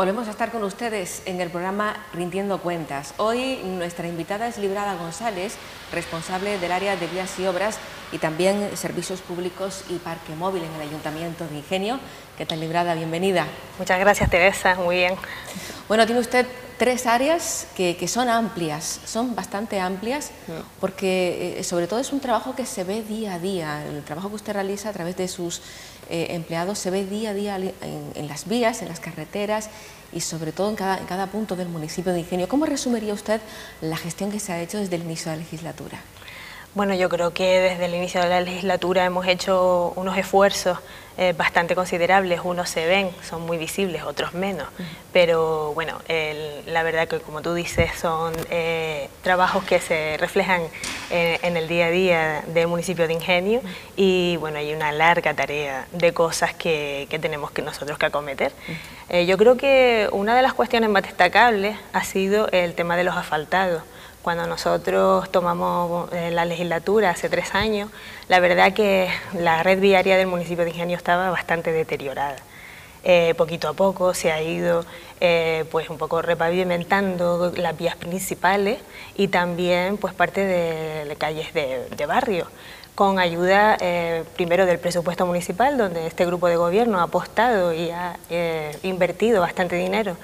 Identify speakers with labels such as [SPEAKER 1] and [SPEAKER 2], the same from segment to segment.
[SPEAKER 1] Volvemos a estar con ustedes en el programa Rindiendo Cuentas. Hoy nuestra invitada es Librada González, responsable del área de vías y obras y también servicios públicos y parque móvil en el Ayuntamiento de Ingenio. ¿Qué tal, Librada? Bienvenida.
[SPEAKER 2] Muchas gracias, Teresa. Muy bien.
[SPEAKER 1] Bueno, tiene usted tres áreas que son amplias, son bastante amplias, porque sobre todo es un trabajo que se ve día a día. El trabajo que usted realiza a través de sus empleados se ve día a día en las vías, en las carreteras y sobre todo en cada punto del municipio de Ingenio. ¿Cómo resumiría usted la gestión que se ha hecho desde el inicio de la legislatura?
[SPEAKER 2] Bueno, yo creo que desde el inicio de la legislatura hemos hecho unos esfuerzos bastante considerables. Unos se ven, son muy visibles, otros menos. Pero bueno, la verdad que, como tú dices, son trabajos que se reflejan en el día a día del municipio de Ingenio. Y bueno, hay una larga tarea de cosas que tenemos nosotros que acometer. Yo creo que una de las cuestiones más destacables ha sido el tema de los asfaltados. Cuando nosotros tomamos la legislatura hace 3 años, la verdad que la red viaria del municipio de Ingenio estaba bastante deteriorada. Poquito a poco se ha ido pues un poco repavimentando las vías principales y también pues parte de calles de barrio, con ayuda primero del presupuesto municipal, donde este grupo de gobierno ha apostado y ha invertido bastante dinero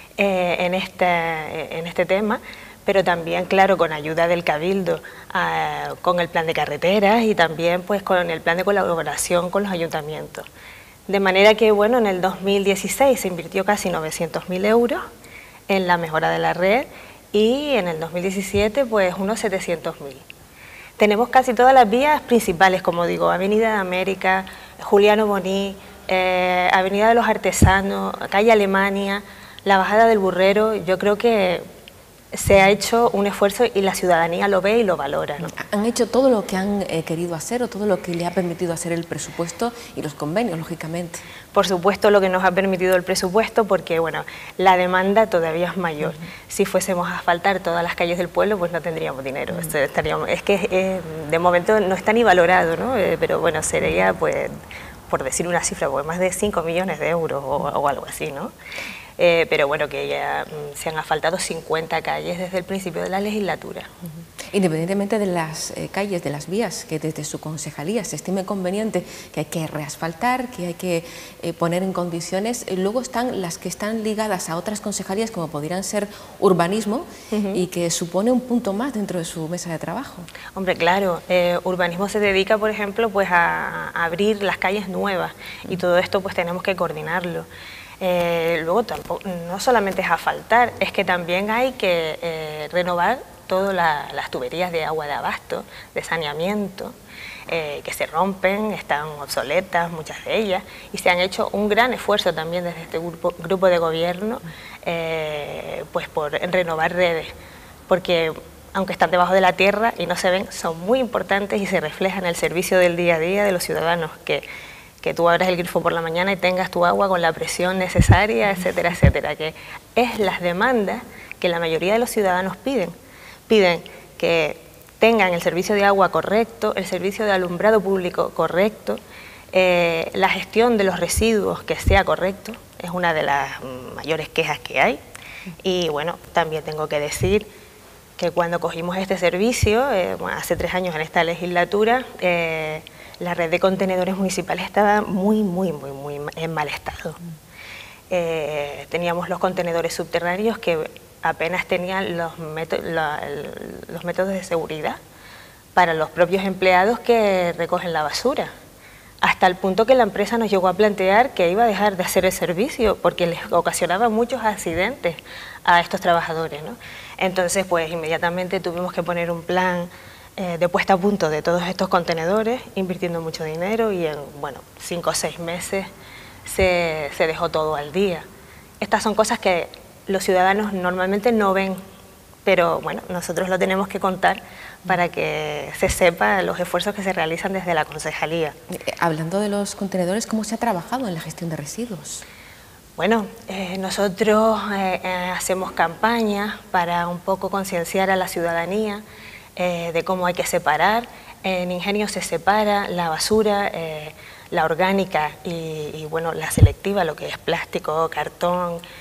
[SPEAKER 2] en este tema, pero también, claro, con ayuda del Cabildo, con el plan de carreteras y también pues con el plan de colaboración con los ayuntamientos. De manera que, bueno, en el 2016 se invirtió casi 900.000 euros en la mejora de la red y en el 2017 pues unos 700.000. Tenemos casi todas las vías principales, como digo, Avenida de América, Juliano Boní, Avenida de los Artesanos, calle Alemania, la Bajada del Burrero. Yo creo que se ha hecho un esfuerzo y la ciudadanía lo ve y lo valora, ¿no?
[SPEAKER 1] ¿Han hecho todo lo que han querido hacer o todo lo que le ha permitido hacer el presupuesto y los convenios, lógicamente?
[SPEAKER 2] Por supuesto, lo que nos ha permitido el presupuesto, porque bueno, la demanda todavía es mayor. Si fuésemos a asfaltar todas las calles del pueblo, pues no tendríamos dinero. Es que de momento no está ni valorado, ¿no? Pero bueno, sería, pues, por decir una cifra, pues más de 5 millones de euros o algo así, ¿no? Pero bueno, que ya se han asfaltado 50 calles desde el principio de la legislatura.
[SPEAKER 1] Independientemente de las calles, de las vías, que desde su concejalía se estime conveniente que hay que reasfaltar, que hay que poner en condiciones, luego están las que están ligadas a otras concejalías, como podrían ser urbanismo, y que supone un punto más dentro de su mesa de trabajo.
[SPEAKER 2] Hombre, claro, urbanismo se dedica, por ejemplo, pues a abrir las calles nuevas, y todo esto pues tenemos que coordinarlo. Luego tampoco, no solamente es asfaltar, es que también hay que renovar todas las tuberías de agua de abasto, de saneamiento, que se rompen, están obsoletas, muchas de ellas, y se han hecho un gran esfuerzo también desde este grupo de gobierno pues por renovar redes, porque aunque están debajo de la tierra y no se ven, son muy importantes y se reflejan en el servicio del día a día de los ciudadanos, que tú abras el grifo por la mañana y tengas tu agua con la presión necesaria, etcétera, etcétera, que es las demandas que la mayoría de los ciudadanos piden. Piden que tengan el servicio de agua correcto, el servicio de alumbrado público correcto, la gestión de los residuos que sea correcto, es una de las mayores quejas que hay. Y bueno, también tengo que decir que cuando cogimos este servicio, hace 3 años en esta legislatura, la red de contenedores municipales estaba muy en mal estado. Teníamos los contenedores subterráneos que apenas tenían los métodos de seguridad para los propios empleados que recogen la basura, hasta el punto que la empresa nos llegó a plantear que iba a dejar de hacer el servicio porque les ocasionaba muchos accidentes a estos trabajadores, ¿no? Entonces, pues inmediatamente tuvimos que poner un plan de puesta a punto de todos estos contenedores, invirtiendo mucho dinero, y en, bueno, 5 o 6 meses se dejó todo al día. Estas son cosas que los ciudadanos normalmente no ven, pero bueno, nosotros lo tenemos que contar para que se sepa los esfuerzos que se realizan desde la concejalía.
[SPEAKER 1] Hablando de los contenedores, ¿cómo se ha trabajado en la gestión de residuos?
[SPEAKER 2] Bueno, nosotros hacemos campañas para un poco concienciar a la ciudadanía de cómo hay que separar. En Ingenio se separa la basura, la orgánica y bueno, la selectiva, lo que es plástico, cartón,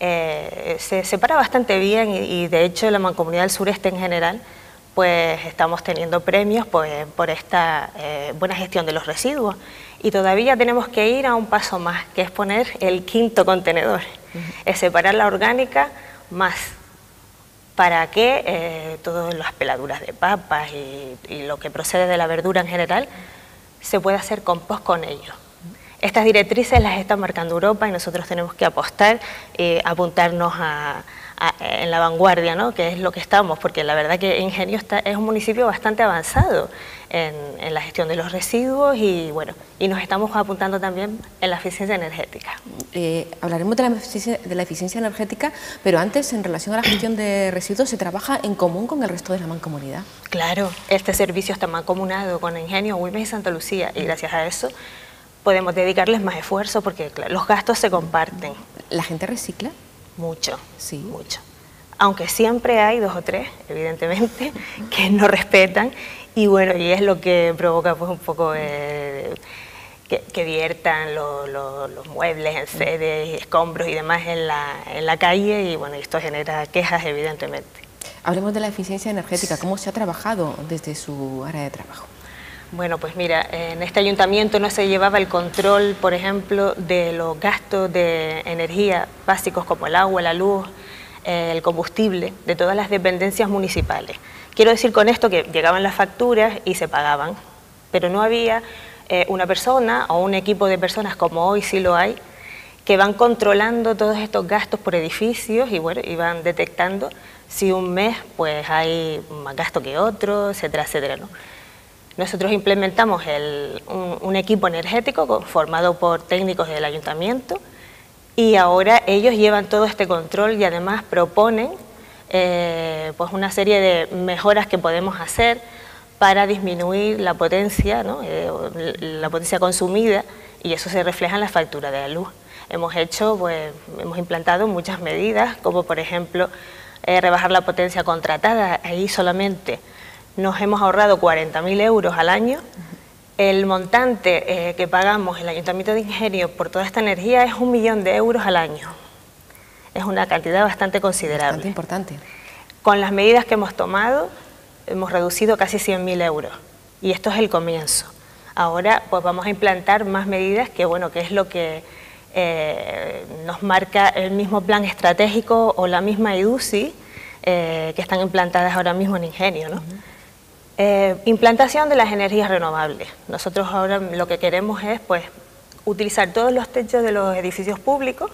[SPEAKER 2] se separa bastante bien y de hecho la Mancomunidad del Sureste en general pues estamos teniendo premios pues, por esta buena gestión de los residuos y todavía tenemos que ir a un paso más, que es poner el quinto contenedor, es separar la orgánica más para que todas las peladuras de papas y lo que procede de la verdura en general se pueda hacer compost con ello. Estas directrices las está marcando Europa y nosotros tenemos que apostar, apuntarnos en la vanguardia, ¿no? Que es lo que estamos, porque la verdad que Ingenio es un municipio bastante avanzado en la gestión de los residuos y bueno, y nos estamos apuntando también en la eficiencia energética.
[SPEAKER 1] Hablaremos de la eficiencia energética, pero antes, en relación a la gestión de residuos, ¿se trabaja en común con el resto de la mancomunidad?
[SPEAKER 2] Claro, este servicio está mancomunado con Ingenio, Güemes y Santa Lucía y gracias a eso podemos dedicarles más esfuerzo porque claro, los gastos se comparten.
[SPEAKER 1] ¿La gente recicla?
[SPEAKER 2] Mucho,
[SPEAKER 1] sí,
[SPEAKER 2] mucho. Aunque siempre hay 2 o 3, evidentemente, que no respetan y bueno, y es lo que provoca pues un poco que viertan los muebles, enseres, escombros y demás en la calle y bueno, esto genera quejas evidentemente.
[SPEAKER 1] Hablemos de la eficiencia energética, ¿cómo se ha trabajado desde su área de trabajo?
[SPEAKER 2] Bueno, pues mira, en este ayuntamiento no se llevaba el control, por ejemplo, de los gastos de energía básicos como el agua, la luz, el combustible, de todas las dependencias municipales. Quiero decir con esto que llegaban las facturas y se pagaban, pero no había una persona o un equipo de personas, como hoy sí lo hay, que van controlando todos estos gastos por edificios y bueno, y van detectando si un mes pues hay más gasto que otro, etcétera, etcétera, ¿no? Nosotros implementamos un equipo energético formado por técnicos del ayuntamiento y ahora ellos llevan todo este control y además proponen pues una serie de mejoras que podemos hacer para disminuir la potencia, ¿no? La potencia consumida y eso se refleja en la factura de la luz. Hemos implantado muchas medidas como por ejemplo rebajar la potencia contratada, ahí solamente nos hemos ahorrado 40.000 euros al año. El montante que pagamos el Ayuntamiento de Ingenio por toda esta energía es 1 millón de euros al año. Es una cantidad bastante considerable.
[SPEAKER 1] Bastante importante.
[SPEAKER 2] Con las medidas que hemos tomado, hemos reducido casi 100.000 euros. Y esto es el comienzo. Ahora pues vamos a implantar más medidas que, bueno, que es lo que nos marca el mismo plan estratégico o la misma IDUCI que están implantadas ahora mismo en Ingenio, ¿no? Implantación de las energías renovables. Nosotros ahora lo que queremos es pues, utilizar todos los techos de los edificios públicos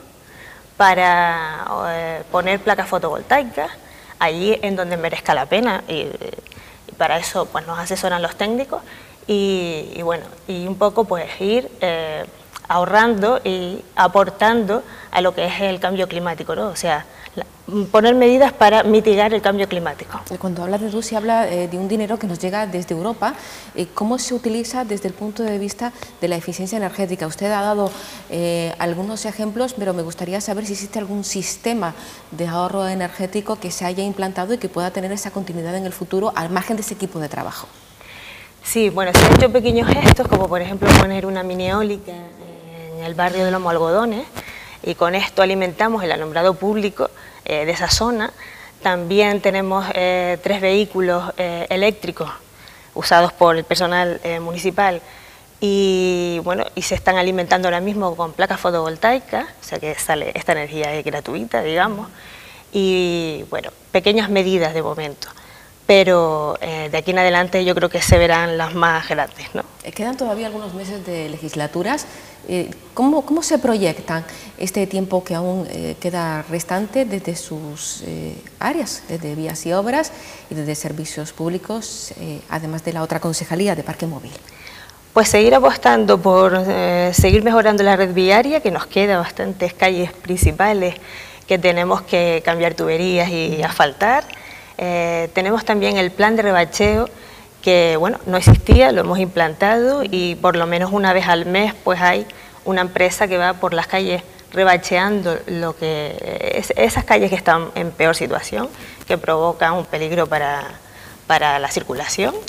[SPEAKER 2] para poner placas fotovoltaicas allí en donde merezca la pena y para eso pues, nos asesoran los técnicos y bueno, y un poco pues ir ahorrando y aportando a lo que es el cambio climático, ¿no? O sea, poner medidas para mitigar el cambio climático.
[SPEAKER 1] Cuando habla de Rusia, habla de un dinero que nos llega desde Europa. ¿Cómo se utiliza desde el punto de vista de la eficiencia energética? Usted ha dado algunos ejemplos, pero me gustaría saber si existe algún sistema de ahorro energético que se haya implantado y que pueda tener esa continuidad en el futuro al margen de ese equipo de trabajo.
[SPEAKER 2] Sí, bueno, se han hecho pequeños gestos, como por ejemplo poner una mini eólica en el barrio de Lomo Algodones, y con esto alimentamos el alumbrado público de esa zona. También tenemos 3 vehículos eléctricos usados por el personal municipal y bueno, y se están alimentando ahora mismo con placas fotovoltaicas, o sea que esta energía es gratuita, digamos, y bueno, pequeñas medidas de momento. Pero de aquí en adelante yo creo que se verán las más grandes, ¿no?
[SPEAKER 1] Quedan todavía algunos meses de legislaturas. ¿Cómo se proyectan este tiempo que aún queda restante desde sus áreas, desde vías y obras y desde servicios públicos, además de la otra concejalía de Parque Móvil?
[SPEAKER 2] Pues seguir apostando por seguir mejorando la red viaria, que nos queda bastantes calles principales que tenemos que cambiar tuberías y asfaltar. Tenemos también el plan de rebacheo que bueno, no existía, lo hemos implantado y por lo menos una vez al mes pues hay una empresa que va por las calles rebacheando esas calles que están en peor situación, que provocan un peligro para la circulación.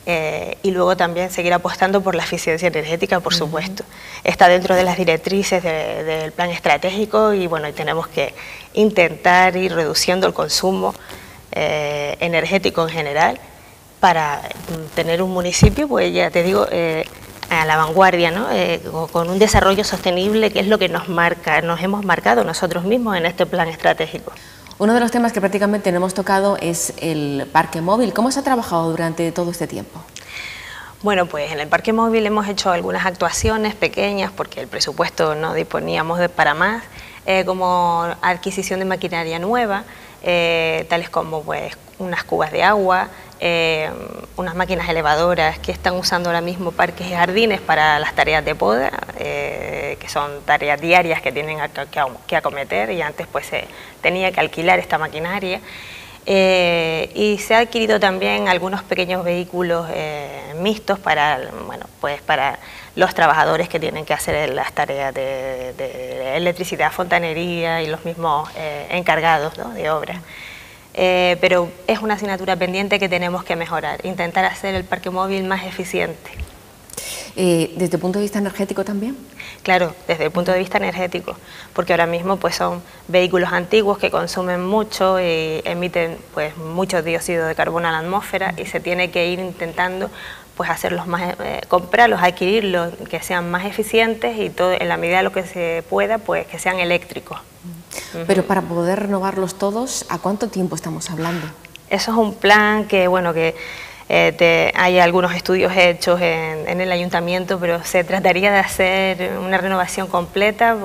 [SPEAKER 2] y luego también seguir apostando por la eficiencia energética, por supuesto. Está dentro de las directrices del plan estratégico y bueno, tenemos que intentar ir reduciendo el consumo energético en general para tener un municipio, pues ya te digo, a la vanguardia, ¿no? Con un desarrollo sostenible, que es lo que nos hemos marcado nosotros mismos en este plan estratégico.
[SPEAKER 1] Uno de los temas que prácticamente no hemos tocado es el parque móvil. ¿Cómo se ha trabajado durante todo este tiempo?
[SPEAKER 2] Bueno, pues en el parque móvil hemos hecho algunas actuaciones pequeñas porque el presupuesto no disponíamos para más, como adquisición de maquinaria nueva, tales como pues unas cubas de agua, unas máquinas elevadoras que están usando ahora mismo parques y jardines para las tareas de poda, que son tareas diarias que tienen que acometer, y antes pues se tenía que alquilar esta maquinaria. Y se ha adquirido también algunos pequeños vehículos mixtos para, bueno, pues para los trabajadores que tienen que hacer las tareas de electricidad, fontanería y los mismos encargados, ¿no?, de obras. Pero es una asignatura pendiente que tenemos que mejorar, intentar hacer el parque móvil más eficiente.
[SPEAKER 1] ¿Desde el punto de vista energético también?
[SPEAKER 2] Claro, desde el punto de vista energético, porque ahora mismo pues son vehículos antiguos que consumen mucho y emiten pues mucho dióxido de carbono a la atmósfera, y se tiene que ir intentando pues hacerlos más, comprarlos, adquirirlos, que sean más eficientes, y todo en la medida de lo que se pueda pues que sean eléctricos.
[SPEAKER 1] Pero para poder renovarlos todos, ¿a cuánto tiempo estamos hablando?
[SPEAKER 2] Eso es un plan que, bueno, que hay algunos estudios hechos en el ayuntamiento, pero se trataría de hacer una renovación completa.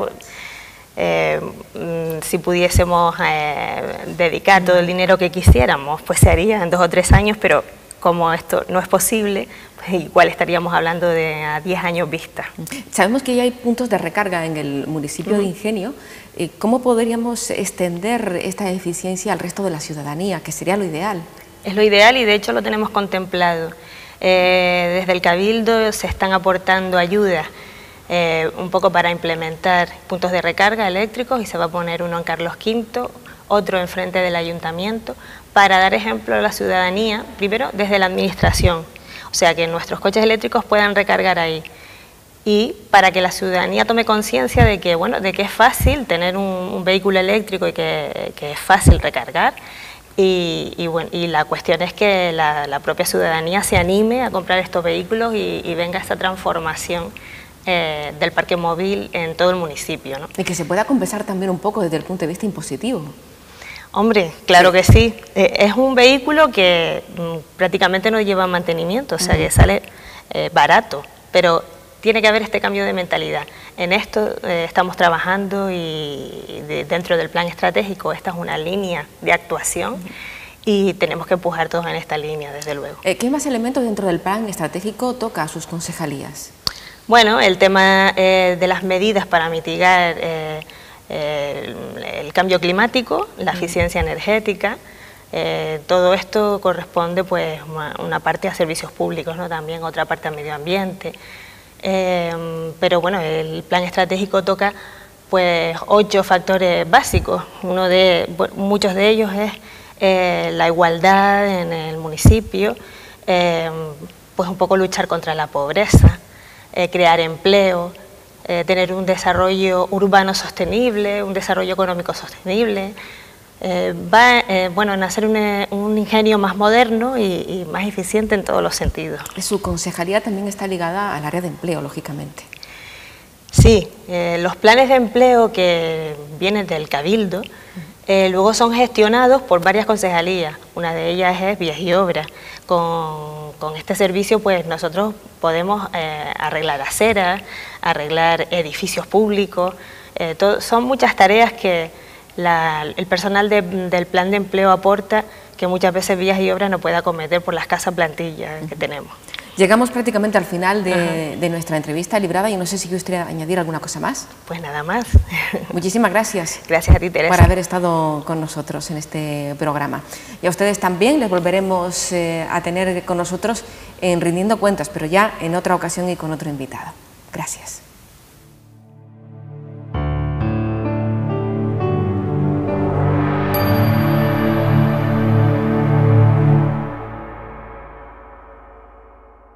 [SPEAKER 2] Si pudiésemos dedicar todo el dinero que quisiéramos, pues se haría en 2 o 3 años, pero como esto no es posible, pues igual estaríamos hablando de a 10 años vista.
[SPEAKER 1] Sabemos que ya hay puntos de recarga en el municipio de Ingenio. ¿Cómo podríamos extender esta eficiencia al resto de la ciudadanía, que sería lo ideal?
[SPEAKER 2] Es lo ideal y de hecho lo tenemos contemplado. Desde el Cabildo se están aportando ayudas un poco para implementar puntos de recarga eléctricos, y se va a poner uno en Carlos V, otro enfrente del ayuntamiento, para dar ejemplo a la ciudadanía, primero desde la administración, o sea que nuestros coches eléctricos puedan recargar ahí, y para que la ciudadanía tome conciencia de que, bueno, de que es fácil tener un vehículo eléctrico y que es fácil recargar. Y bueno, y la cuestión es que la propia ciudadanía se anime a comprar estos vehículos y venga esta transformación del parque móvil en todo el municipio, ¿no?
[SPEAKER 1] Y que se pueda compensar también un poco desde el punto de vista impositivo.
[SPEAKER 2] Hombre, claro que sí. Es un vehículo que prácticamente no lleva mantenimiento, o sea que sale barato, pero tiene que haber este cambio de mentalidad. En esto estamos trabajando y dentro del plan estratégico esta es una línea de actuación y tenemos que empujar todos en esta línea, desde luego.
[SPEAKER 1] ¿Qué más elementos dentro del plan estratégico toca a sus concejalías?
[SPEAKER 2] Bueno, el tema de las medidas para mitigar el cambio climático, la eficiencia energética, todo esto corresponde pues una parte a servicios públicos, ¿no?, también otra parte a medio ambiente. Pero bueno, el plan estratégico toca pues 8 factores básicos. Muchos de ellos es la igualdad en el municipio, pues un poco luchar contra la pobreza, crear empleo, tener un desarrollo urbano sostenible, un desarrollo económico sostenible. Bueno, en hacer un ingenio más moderno y más eficiente en todos los sentidos.
[SPEAKER 1] Su concejalía también está ligada al área de empleo, lógicamente.
[SPEAKER 2] Sí, los planes de empleo que vienen del Cabildo luego son gestionados por varias concejalías. Una de ellas es Vías y Obras. Con este servicio pues nosotros podemos arreglar aceras, arreglar edificios públicos, son muchas tareas que el personal del plan de empleo aporta, que muchas veces Vías y Obras no puede acometer por la escasa plantilla que tenemos.
[SPEAKER 1] Llegamos prácticamente al final de nuestra entrevista librada y no sé si quiere añadir alguna cosa más.
[SPEAKER 2] Pues nada más.
[SPEAKER 1] Muchísimas gracias.
[SPEAKER 2] Gracias a ti, Teresa,
[SPEAKER 1] por haber estado con nosotros en este programa. Y a ustedes también les volveremos a tener con nosotros en Rindiendo Cuentas, pero ya en otra ocasión y con otro invitado. Gracias.